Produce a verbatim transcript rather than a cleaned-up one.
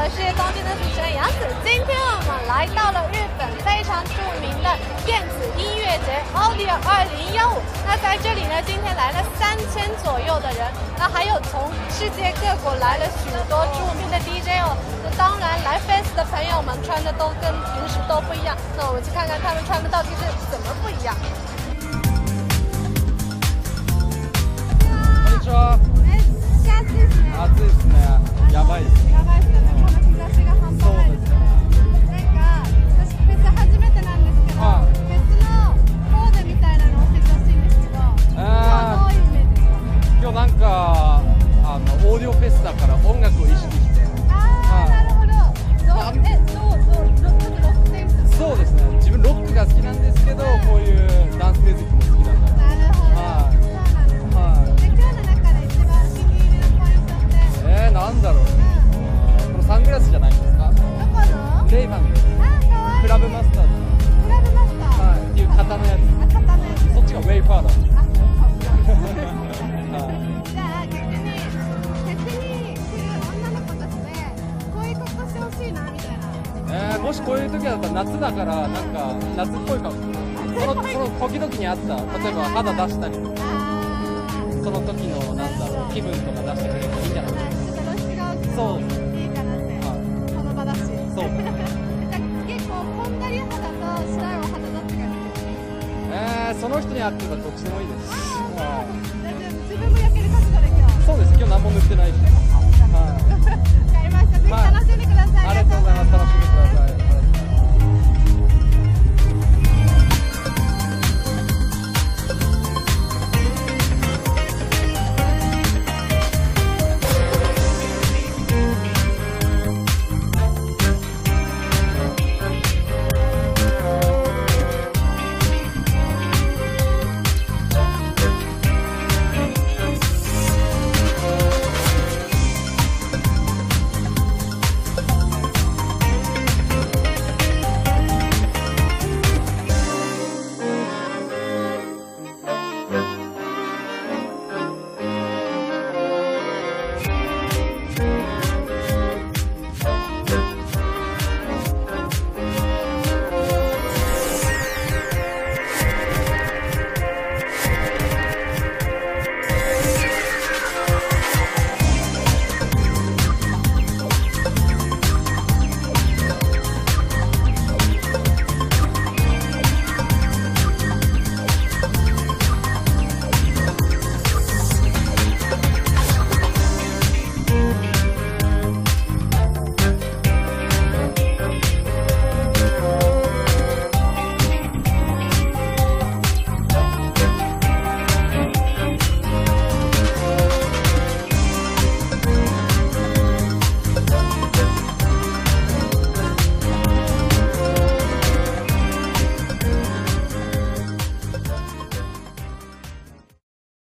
是东京的主持人杨子。今天我们来到了日本非常著名的电子音乐节 Audio 二零一五。那在这里呢，今天来了三千左右的人，那还有从世界各国来了许多著名的 D J 哦。那当然，来 Fest 的朋友们穿的都跟平时都不一样。那我们去看看他们穿的到底是怎么不一样。 こんにちは。 めっちゃ暑いですね。 暑いですね。やばいです。 やばいですよね。この日差しが半端ないですね。なんか私フェス初めてなんですけど、 はい、 フェスのコーデみたいなのを教えてほしいんですけど、今日はどういうイメージですか？ 今日なんかあのオーディオフェスだから音楽を意識して。 ああ、なるほど。どうえどうどうロックロックテイスト。 そうですね。自分ロックが好きなんですけど、こういうダンスミュージックも好きだから。 なるほど。 はい。 そうなんですね。 はい。 で今日の中で一番気に入りのポイントって。 えー、なんだろう。このサングラスじゃないですか？ どこの？ レイバンです。 あ、かわいい。 クラブマスターズ。 クラブマスター。 はい。っていう型のやつ。 あ、型のやつ。 そっちがウェイファーだ。 あ、そうか。 はい。 じゃあ逆にフェスに来る女の子たちでこういう格好してほしいなみたいな。 えー、もしこういう時だったら夏だからなんか夏っぽいかも。そのその時々にあった例えば肌出したりその時のなんだろう気分とか出してくれるといいんじゃないですか。 ちょっと露出がそういいかなって、はい、この場だし。そうじゃあ結構こんがり肌と白いお肌どっちが好き？ えー、その人に合ってたらどっちでもいいです。 あー、はい、自分も焼ける覚悟で今日。 そうです。今日何も塗ってないし。はい